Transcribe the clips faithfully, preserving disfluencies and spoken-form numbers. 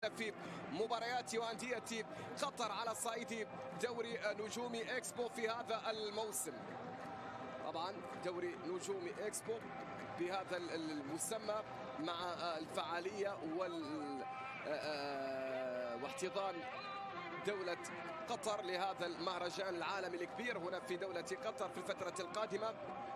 في مباريات وأندية قطر على صعيد دوري نجوم إكسبو في هذا الموسم. طبعا دوري نجوم إكسبو بهذا المسمى مع الفعالية وال واحتضان دولة قطر لهذا المهرجان العالمي الكبير هنا في دولة قطر في الفترة القادمة.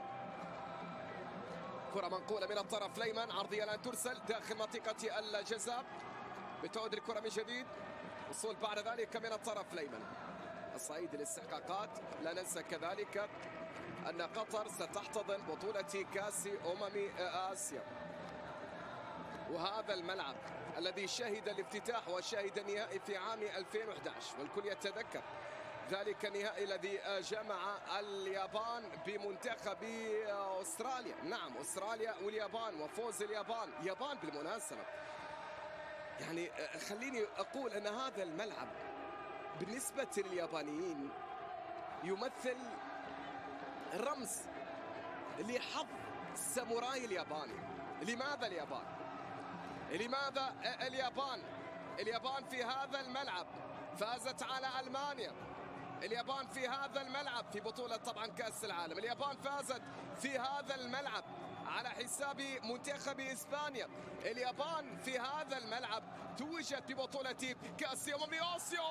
كرة منقولة من الطرف الأيمن، عرضية الآن ترسل داخل منطقة الجزاء، بتعود الكرة من جديد، وصول بعد ذلك من الطرف الأيمن. صعيد الاستحقاقات لا ننسى كذلك أن قطر ستحتضن بطولة كأس أمم آسيا، وهذا الملعب الذي شهد الافتتاح وشهد النهائي في عام ألفين وأحد عشر، والكل يتذكر ذلك النهائي الذي جمع اليابان بمنتخب أستراليا. نعم، أستراليا واليابان وفوز اليابان. يابان بالمناسبة يعني خليني أقول أن هذا الملعب بالنسبة لليابانيين يمثل رمز لحظ الساموراي الياباني. لماذا اليابان؟ لماذا اليابان؟ اليابان في هذا الملعب فازت على ألمانيا. اليابان في هذا الملعب في بطولة طبعا كأس العالم. اليابان فازت في هذا الملعب على حساب منتخب إسبانيا. اليابان في هذا الملعب توجت ببطولة كأس أمم آسيا.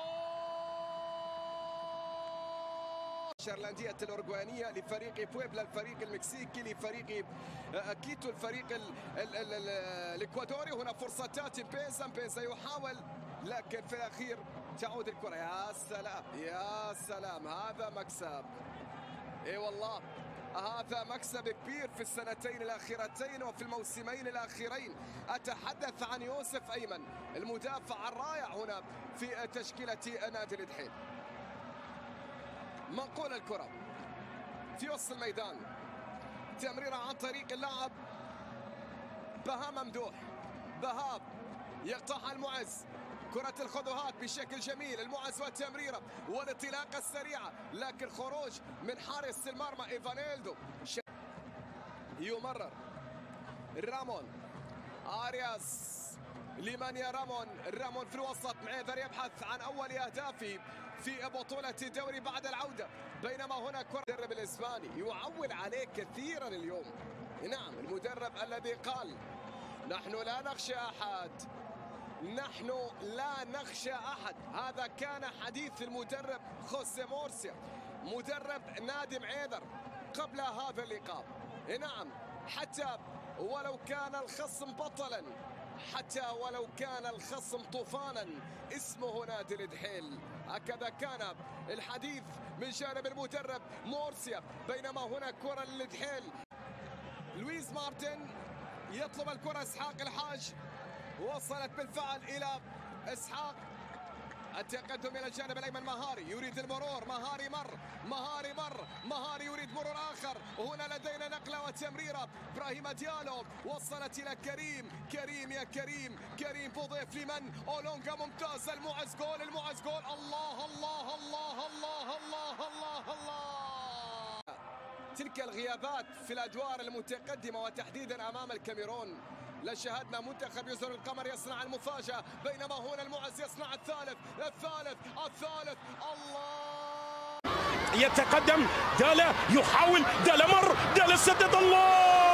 الأندية الأورجوانية لفريق بويبلا الفريق المكسيكي، لفريق كيتو الفريق ال ال ال ال الإكوادوري. هنا فرصة تاتي بينزا، بينزا يحاول لكن في الأخير تعود الكرة. يا سلام يا سلام، هذا مكسب، اي والله هذا مكسب كبير في السنتين الأخيرتين وفي الموسمين الأخيرين. أتحدث عن يوسف أيمن المدافع الرائع هنا في تشكيلة نادي الدحيل. منقول الكرة في وسط الميدان، تمريرة عن طريق اللاعب بهاء ممدوح. بهاء يقطعها المعز، كرة الخطوات بشكل جميل، المعز والتمريرة والانطلاقة السريعة، لكن خروج من حارس المرمى إيفانيلدو. يمرر رامون آرياس لمن يا رامون. رامون في الوسط معذر يبحث عن أول أهدافه في بطولة الدوري بعد العودة، بينما هنا كرة المدرب الإسباني يعول عليه كثيرا اليوم. نعم، المدرب الذي قال نحن لا نخشى أحد، نحن لا نخشى أحد. هذا كان حديث المدرب خوسيه مورسيا مدرب نادي معيذر قبل هذا اللقاء. نعم، حتى ولو كان الخصم بطلا، حتى ولو كان الخصم طوفانا، اسمه نادي الدحيل. هكذا كان الحديث من جانب المدرب مورسيا، بينما هنا كرة للدحيل. لويس مارتن يطلب الكرة، اسحاق الحاج، وصلت بالفعل إلى إسحاق. التقدم إلى الجانب الأيمن، مهاري يريد المرور، مهاري مر، مهاري مر، مهاري يريد مرور آخر. وهنا لدينا نقلة وتمريرة، إبراهيم ديالو وصلت إلى كريم. كريم يا كريم، كريم بضيف لمن؟ أولونغا ممتاز، المعز جول، المعز جول. الله الله الله الله الله الله الله. تلك الغيابات في الأدوار المتقدمة وتحديدا أمام الكاميرون، لشاهدنا منتخب جزر القمر يصنع المفاجأة، بينما هنا المعز يصنع الثالث الثالث الثالث. الله، يتقدم دالا، يحاول دالا، مر دالا، سدد. الله،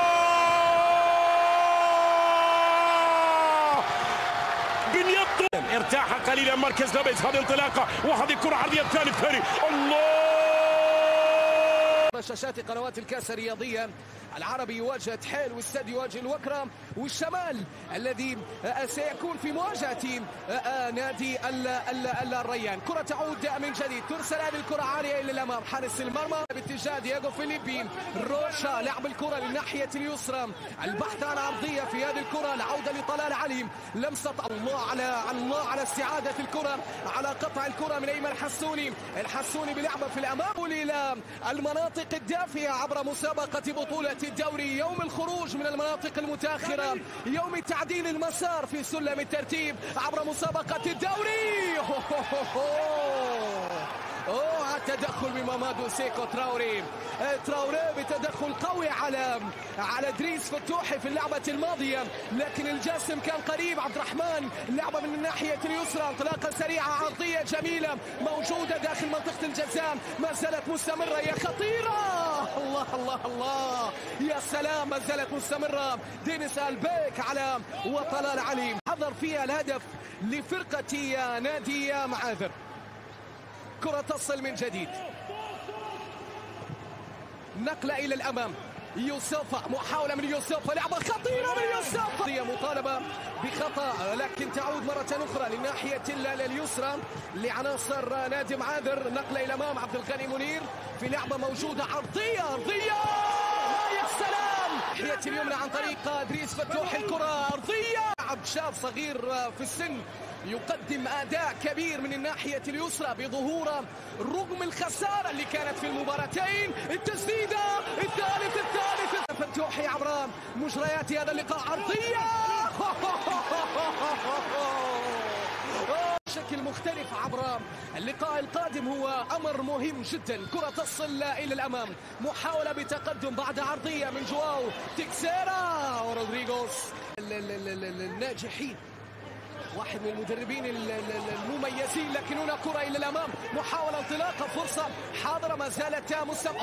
بنيط ارتاح قليلا مركز لبيس. هذه انطلاقة وهذه كرة عرضية الثاني الثاني. الله، شاشات قنوات الكاس الرياضية. العربي يواجه دحيل، واستاد يواجه الوكرة، والشمال الذي سيكون في مواجهة نادي الريان. كرة تعود من جديد، ترسل هذه الكرة عالية إلى الأمام، حارس المرمى باتجاه دياغو فيليبين. روشا لعب الكرة للناحية اليسرى، البحث عن عرضية في هذه الكرة، العودة لطلال علي، لمسة. الله على الله على استعادة الكرة، على قطع الكرة من أيمن الحسوني. الحسوني بلعبة في الأمام إلى المناطق الدافئة عبر مسابقة بطولة الدوري، يوم الخروج من المناطق المتأخرة، يوم تعديل المسار في سلم الترتيب عبر مسابقة الدوري. اوه التدخل من مامادو سيكو تراوري. تراوري بتدخل قوي على على ادريس فتوحي في اللعبه الماضيه، لكن الجسم كان قريب. عبد الرحمن اللعبه من الناحيه اليسرى، انطلاقه سريعه عرضيه جميله موجوده داخل منطقه الجزاء، ما زالت مستمره، يا خطيره. الله الله الله يا سلام، ما زالت مستمره. دينيس البيك على وطلال علي حضر فيها الهدف لفرقه نادي معاذر. كرة تصل من جديد، نقلة إلى الأمام. يوسف، محاولة من يوسف، لعبة خطيرة من يوسف، هي مطالبة بخطأ لكن تعود مرة أخرى للناحية اليسرى لعناصر نادي معاذر. نقلة إلى الأمام، عبد الغني منير في لعبة موجودة عرضية أرضية، يا سلام، ناحية اليمنى عن طريق ادريس فتوحي، الكرة أرضية. عبد شاب صغير في السن يقدم أداء كبير من الناحية اليسرى بظهوره رغم الخسارة اللي كانت في المباراتين. التسديدة الثالث الثالث فتوحي عبر مجريات هذا اللقاء، عرضية بشكل مختلف عبر اللقاء القادم، هو أمر مهم جدا. كرة تصل إلى الأمام، محاولة بتقدم بعد عرضية من جواو تكسيرا ورودريغوس الناجحين، واحد من المدربين المميزين. لكن هنا كرة إلى الأمام، محاولة انطلاقة، فرصة حاضرة ما زالت مستمرة.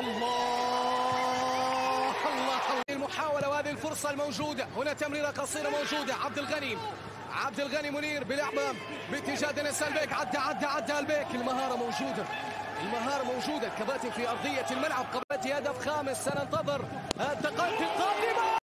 الله الله المحاولة وهذه الفرصة الموجودة. هنا تمريرة قصيرة موجودة، عبد الغني عبد الغني منير بلعبة باتجاه دينيس البيك، عدى عدى عدى البيك. المهارة موجودة، المهارة موجودة. كباتن في أرضية الملعب قبل هدف خامس، سننتظر التقدم.